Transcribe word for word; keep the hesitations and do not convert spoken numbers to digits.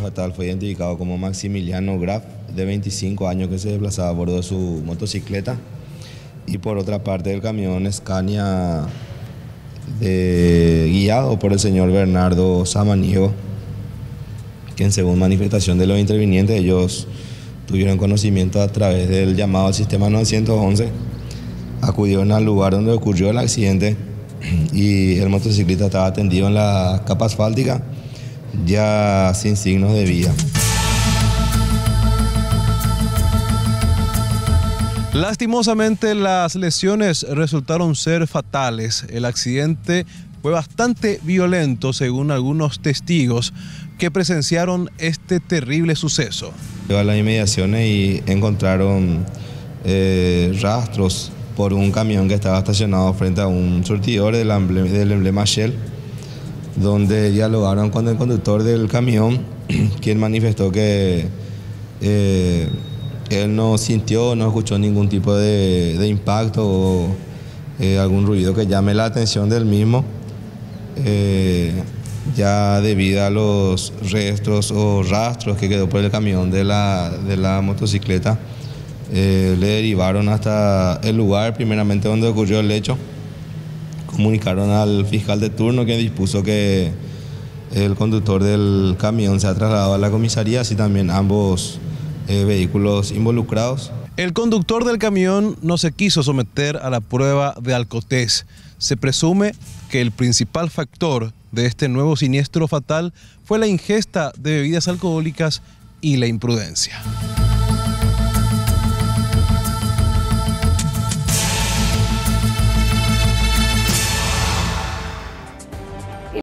fatal fue identificado como Maximiliano Graf, de veinticinco años, que se desplazaba a bordo de su motocicleta. Y por otra parte, el camión Scania, de, guiado por el señor Bernardo Samaniego, que según manifestación de los intervinientes, ellos tuvieron conocimiento a través del llamado al sistema novecientos once, acudieron al lugar donde ocurrió el accidente y el motociclista estaba atendido en la capa asfáltica, ya sin signos de vida. Lastimosamente, las lesiones resultaron ser fatales. El accidente fue bastante violento, según algunos testigos que presenciaron este terrible suceso. Llegó a las inmediaciones y encontraron eh, rastros por un camión que estaba estacionado frente a un surtidor del emblema, del emblema Shell, donde dialogaron con el conductor del camión, quien manifestó que eh, él no sintió, no escuchó ningún tipo de, de impacto o eh, algún ruido que llame la atención del mismo, eh, ya debido a los restos o rastros que quedó por el camión de la, de la motocicleta. Eh, le derivaron hasta el lugar primeramente donde ocurrió el hecho. Comunicaron al fiscal de turno, que dispuso que el conductor del camión se ha trasladado a la comisaría, así también ambos eh, vehículos involucrados. El conductor del camión no se quiso someter a la prueba de alcotés. Se presume que el principal factor de este nuevo siniestro fatal fue la ingesta de bebidas alcohólicas y la imprudencia.